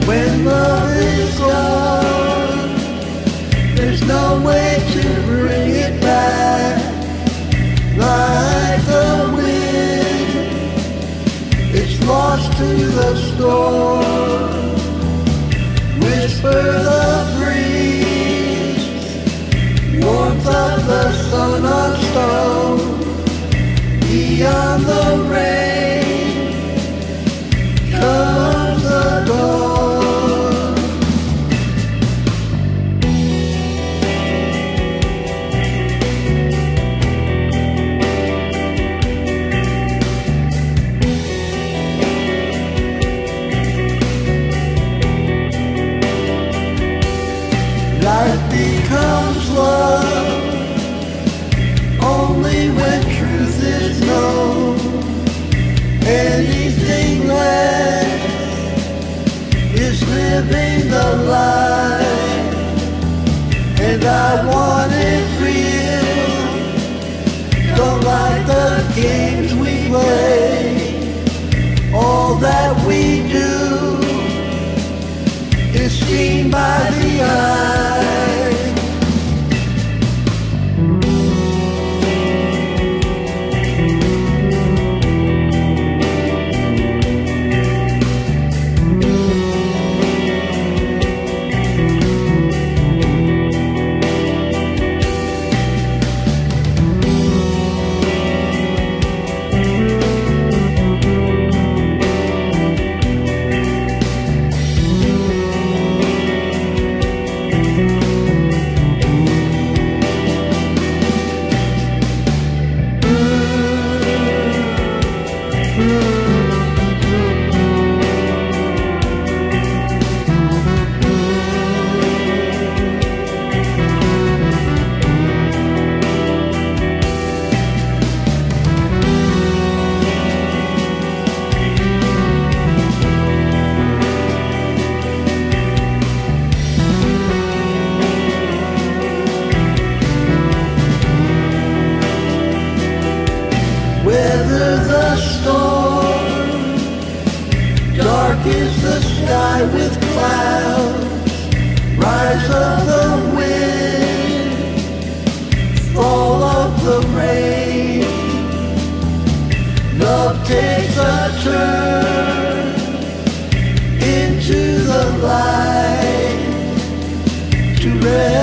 When love is gone, there's no way to bring it back. Like the wind, it's lost to the storm. Whisper the breeze, warmth of the sun on stone. Beyond the rain comes the dawn. Life becomes love only when truth is known. Anything less is living the life, and I want it real. Don't like the games we play. All that we do is seen by the eye. Weather the storm, dark is the sky with clouds. Rise of the wind, fall of the rain. Love takes a turn into the light to rest.